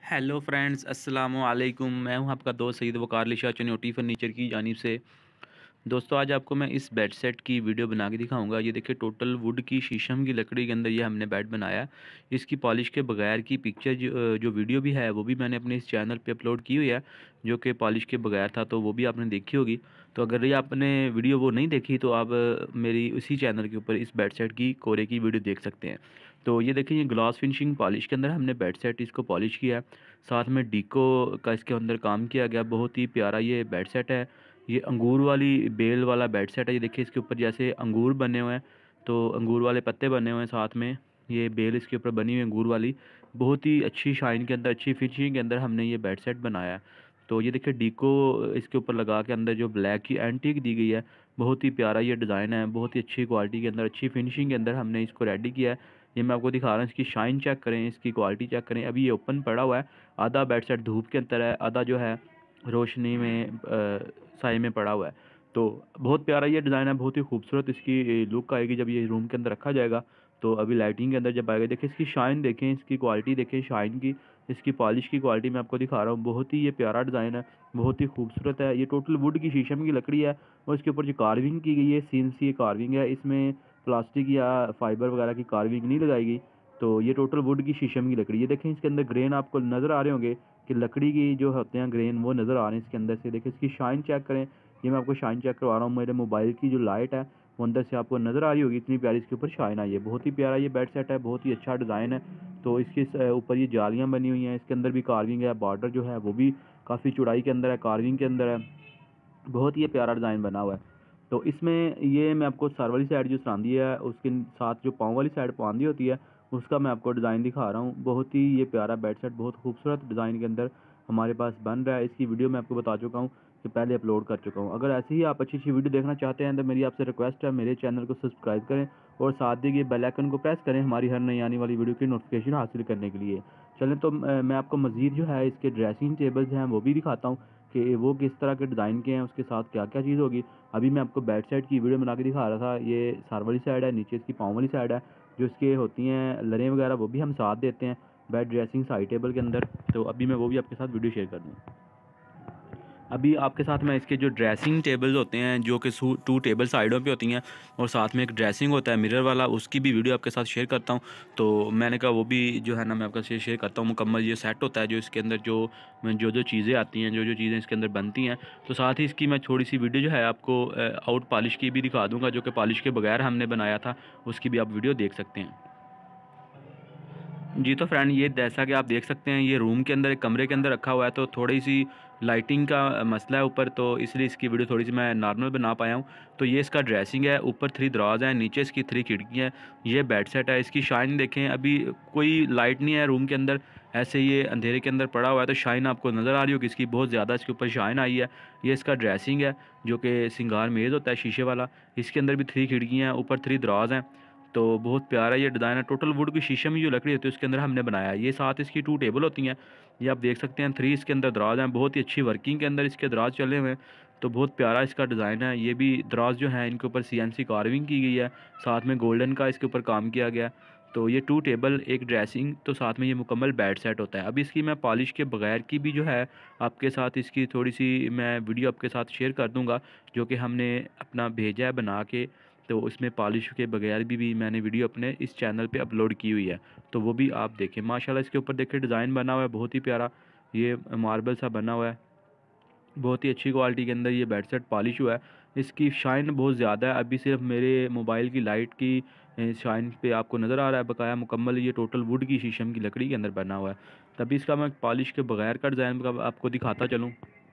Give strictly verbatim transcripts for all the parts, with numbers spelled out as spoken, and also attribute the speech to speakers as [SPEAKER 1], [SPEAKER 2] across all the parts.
[SPEAKER 1] Hello friends, अस्सलामु अलैकुम। मैं हूं आपका दोस्त सईद वकार अली शाह चनियोटी फर्नीचर की जानिब से। दोस्तों, आज आपको मैं इस बेड सेट की वीडियो बना के दिखाऊंगा। ये देखिए, टोटल वुड की शीशम की लकड़ी के अंदर ये हमने बेड बनाया है। इसकी पॉलिश के बगैर की पिक्चर जो, जो वीडियो भी है वो भी मैंने अपने इस चैनल पे अपलोड की हुई है, जो कि पॉलिश के बगैर था, तो वो भी आपने देखी होगी। तो अगर ये आपने वीडियो वो नहीं देखी तो आप अ, मेरी उसी चैनल के ऊपर इस बेड सेट की कोरे की वीडियो देख सकते हैं। तो ये देखिए, ये ग्लास फिनिशिंग पॉलिश के अंदर हमने बेड सेट इसको पॉलिश किया है। साथ में डीको का इसके अंदर काम किया गया। बहुत ही प्यारा ये बेड सेट है। ये अंगूर वाली बेल वाला बेड सेट है। ये देखिए, इसके ऊपर जैसे अंगूर बने हुए हैं, तो अंगूर वाले पत्ते बने हुए हैं, साथ में ये बेल इसके ऊपर बनी हुई है अंगूर वाली। बहुत ही अच्छी शाइन के अंदर, अच्छी फिनिशिंग के अंदर हमने ये बेड सेट बनाया है। तो ये देखिए, डीको इसके ऊपर लगा के अंदर जो ब्लैक की एंटीक दी गई है, बहुत ही प्यारा ये डिज़ाइन है। बहुत ही अच्छी क्वालिटी के अंदर, अच्छी फिनिशिंग के अंदर हमने इसको रेडी किया है। ये मैं आपको दिखा रहा हूँ। इसकी शाइन चेक करें, इसकी क्वालिटी चेक करें। अभी ये ओपन पड़ा हुआ है। आधा बेड सेट धूप के अंदर है, आधा जो है रोशनी में अ, साए में पड़ा हुआ है। तो बहुत प्यारा ये डिज़ाइन है। बहुत ही खूबसूरत इसकी लुक आएगी जब ये रूम के अंदर रखा जाएगा। तो अभी लाइटिंग के अंदर जब आएगा, देखिए इसकी शाइन देखें, इसकी क्वालिटी देखें, शाइन की, इसकी पॉलिश की क्वालिटी मैं आपको दिखा रहा हूँ। बहुत ही ये प्यारा डिज़ाइन है, बहुत ही खूबसूरत है। ये टोटल वुड की शीशम की लकड़ी है और इसके ऊपर जो कार्विंग की गई है, सीएनसी कार्विंग है। इसमें प्लास्टिक या फाइबर वगैरह की कार्विंग नहीं लगाएगी। तो ये टोटल वुड की शीशम की लकड़ी। ये देखें, इसके अंदर ग्रेन आपको नज़र आ रहे होंगे कि लकड़ी की जो होते हैं ग्रेन, वो नज़र आ रहे हैं इसके अंदर से। देखिए, इसकी शाइन चेक करें। ये मैं आपको शाइन चेक करवा रहा हूँ। मेरे मोबाइल की जो लाइट है वो अंदर से आपको नज़र आ रही होगी, इतनी प्यारी इसके ऊपर शाइन आई है। बहुत ही प्यारा ये बेड सेट है, बहुत ही अच्छा डिज़ाइन है। तो इसके ऊपर ये जालियाँ बनी हुई हैं, इसके अंदर भी कार्विंग है। बॉर्डर जो है वो भी काफ़ी चौड़ाई के अंदर है, कार्विंग के अंदर है। बहुत ही ये प्यारा डिज़ाइन बना हुआ है। तो इसमें ये मैं आपको सर वाली साइड जो सरांदी है, उसके साथ जो पाँव वाली साइड पांदी होती है, उसका मैं आपको डिज़ाइन दिखा रहा हूँ। बहुत ही ये प्यारा बेड सेट, बहुत खूबसूरत डिज़ाइन के अंदर हमारे पास बन रहा है। इसकी वीडियो मैं आपको बता चुका हूँ कि पहले अपलोड कर चुका हूँ। अगर ऐसे ही आप अच्छी अच्छी वीडियो देखना चाहते हैं तो मेरी आपसे रिक्वेस्ट है, मेरे चैनल को सब्सक्राइब करें और साथ ही ये बेल आइकन को प्रेस करें हमारी हर नई आने वाली वीडियो की नोटिफिकेशन हासिल करने के लिए। चलें, तो अ, मैं आपको मज़ीद जो है इसके ड्रेसिंग टेबल्स हैं वो भी दिखाता हूँ कि वो किस तरह के डिज़ाइन के हैं, उसके साथ क्या क्या चीज़ होगी। अभी मैं आपको बेड साइड की वीडियो बना के दिखा रहा था। ये सर वाली साइड है, नीचे इसकी पाँव वाली साइड है। जो इसके होती हैं लरें वगैरह वो भी हम साथ देते हैं बेड ड्रेसिंग साइड टेबल के अंदर। तो अभी मैं वो भी आपके साथ वीडियो शेयर कर दूँ। अभी आपके साथ मैं इसके जो ड्रेसिंग टेबल्स होते हैं, जो कि टू टेबल साइडों पे होती हैं और साथ में एक ड्रेसिंग होता है मिरर वाला, उसकी भी वीडियो आपके साथ शेयर करता हूं। तो मैंने कहा वो भी जो है ना मैं आपके साथ शेयर करता हूं। मुकम्मल ये सेट होता है, जो इसके अंदर जो जो जो चीज़ें आती हैं, जो जो चीज़ें इसके अंदर बनती हैं। तो साथ ही इसकी मैं थोड़ी सी वीडियो जो है आपको आउट पॉलिश की भी दिखा दूँगा, जो कि पॉलिश के बगैर हमने बनाया था। उसकी भी आप वीडियो देख सकते हैं। जी, तो फ्रेंड, ये जैसा कि आप देख सकते हैं, ये रूम के अंदर, एक कमरे के अंदर रखा हुआ है। तो थोड़ी सी लाइटिंग का मसला है ऊपर, तो इसलिए इसकी वीडियो थोड़ी सी मैं नॉर्मल बना पाया हूँ। तो ये इसका ड्रेसिंग है, ऊपर थ्री दरवाज़ हैं, नीचे इसकी थ्री खिड़कियाँ हैं। ये बेड सेट है। इसकी शाइन देखें, अभी कोई लाइट नहीं है रूम के अंदर, ऐसे ये अंधेरे के अंदर पड़ा हुआ है, तो शाइन आपको नज़र आ रही होगी इसकी, बहुत ज़्यादा इसके ऊपर शाइन आई है। ये इसका ड्रेसिंग है, जो कि सिंगार मेज़ होता है शीशे वाला। इसके अंदर भी थ्री खिड़कियाँ हैं, ऊपर थ्री दरवाज़ हैं। तो बहुत प्यारा ये डिज़ाइन है। टोटल वुड की शीशम की जो लकड़ी होती है उसके अंदर हमने बनाया है। ये साथ इसकी टू टेबल होती हैं, ये आप देख सकते हैं। थ्री इसके अंदर दराज हैं, बहुत ही अच्छी वर्किंग के अंदर इसके दराज चले हुए हैं। तो बहुत प्यारा इसका डिज़ाइन है। ये भी दराज जो हैं इनके ऊपर सीएनसी कार्विंग की गई है, साथ में गोल्डन का इसके ऊपर काम किया गया। तो ये टू टेबल, एक ड्रेसिंग, तो साथ में ये मुकम्मल बेड सेट होता है। अब इसकी मैं पॉलिश के बगैर की भी जो है आपके साथ इसकी थोड़ी सी मैं वीडियो आपके साथ शेयर कर दूंगा, जो कि हमने अपना भेजा है बना के। तो उसमें पॉलिश के बगैर भी, भी मैंने वीडियो अपने इस चैनल पे अपलोड की हुई है। तो वो भी आप देखें। माशाल्लाह इसके ऊपर देखिए डिज़ाइन बना हुआ है, बहुत ही प्यारा ये मार्बल सा बना हुआ है। बहुत ही अच्छी क्वालिटी के अंदर ये बेड सेट पॉलिश हुआ है। इसकी शाइन बहुत ज़्यादा है। अभी सिर्फ मेरे मोबाइल की लाइट की शाइन पे आपको नज़र आ रहा है, बकाया मुकम्मल ये टोटल वुड की शीशम की लकड़ी के अंदर बना हुआ है। तभी इसका मैं पॉलिश के बगैर का डिज़ाइन आपको दिखाता चलूँ।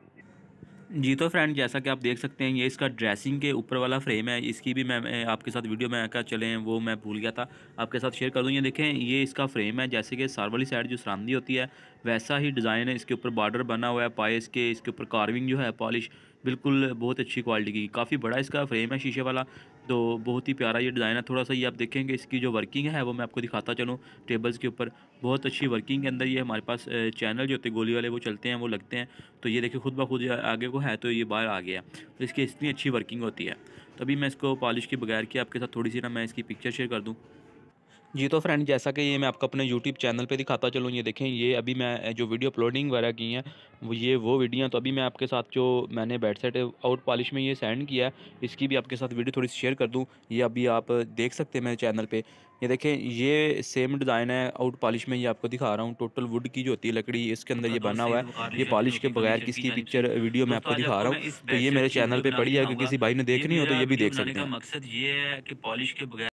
[SPEAKER 1] जी, तो फ्रेंड, जैसा कि आप देख सकते हैं, ये इसका ड्रेसिंग के ऊपर वाला फ्रेम है। इसकी भी मैं मैं आपके साथ वीडियो में क्या चलें वो मैं भूल गया था, आपके साथ शेयर कर दूँ। ये देखें, ये इसका फ्रेम है। जैसे कि सार वाली साइड जो सरांदी होती है, वैसा ही डिज़ाइन है। इसके ऊपर बॉर्डर बना हुआ है, पाए इसके इसके ऊपर कार्विंग जो है पॉलिश बिल्कुल बहुत अच्छी क्वालिटी की, काफ़ी बड़ा इसका फ्रेम है शीशे वाला। तो बहुत ही प्यारा ये डिज़ाइन है। थोड़ा सा ये आप देखेंगे, इसकी जो वर्किंग है वो मैं आपको दिखाता चलूँ टेबल्स के ऊपर। बहुत अच्छी वर्किंग के अंदर ये हमारे पास चैनल जो होते हैं गोली वाले, वो चलते हैं, वो लगते हैं। तो ये देखिए, खुद ब खुद आगे को है, तो ये बाहर आ गया। तो इसकी इतनी अच्छी वर्किंग होती है। तो अभी मैं इसको पॉलिश के बगैर की आपके साथ थोड़ी सी ना मैं इसकी पिक्चर शेयर कर दूँ। जी, तो फ्रेंड जैसा कि ये मैं आपको अपने यूट्यूब चैनल पे दिखाता चलूँ, ये देखें ये अभी मैं जो वीडियो अपलोडिंग वगैरह की हैं, वो ये वो वीडियो हैं। तो अभी मैं आपके साथ जो मैंने बेड सेट आउट पॉलिश में ये सेंड किया है, इसकी भी आपके साथ वीडियो थोड़ी-सी शेयर कर दूँ। ये अभी आप देख सकते हैं मेरे चैनल पे। ये देखें ये सेम डिज़ाइन है आउट पॉलिश में, ये आपको दिखा रहा हूँ। टोटल वुड की जो होती है लकड़ी, इसके अंदर
[SPEAKER 2] आपका
[SPEAKER 1] ये
[SPEAKER 2] दोस्त
[SPEAKER 1] बना हुआ
[SPEAKER 2] सईद
[SPEAKER 1] है।
[SPEAKER 2] वकार
[SPEAKER 1] ये
[SPEAKER 2] लिशा
[SPEAKER 1] पॉलिश के
[SPEAKER 2] चुनौती
[SPEAKER 1] बगैर
[SPEAKER 2] फर्नीचर की
[SPEAKER 1] किसकी
[SPEAKER 2] जानिब से।
[SPEAKER 1] पिक्चर वीडियो मैं
[SPEAKER 2] दोस्तों
[SPEAKER 1] आपको
[SPEAKER 2] आज
[SPEAKER 1] दिखा
[SPEAKER 2] आपको
[SPEAKER 1] रहा
[SPEAKER 2] मैं
[SPEAKER 1] हूँ।
[SPEAKER 2] इस
[SPEAKER 1] तो
[SPEAKER 2] बेड
[SPEAKER 1] ये
[SPEAKER 2] सेट
[SPEAKER 1] मेरे
[SPEAKER 2] की
[SPEAKER 1] चैनल
[SPEAKER 2] वीडियो
[SPEAKER 1] पे
[SPEAKER 2] बना के
[SPEAKER 1] पड़ी है, अगर
[SPEAKER 2] दिखाऊँगा।
[SPEAKER 1] किसी भाई ने
[SPEAKER 2] ये
[SPEAKER 1] देखनी हो तो
[SPEAKER 2] मेरा
[SPEAKER 1] ये भी
[SPEAKER 2] वीडियो
[SPEAKER 1] देख
[SPEAKER 2] बनाने
[SPEAKER 1] सकते
[SPEAKER 2] का
[SPEAKER 1] हैं।
[SPEAKER 2] मकसद ये है कि पॉलिश के बगैर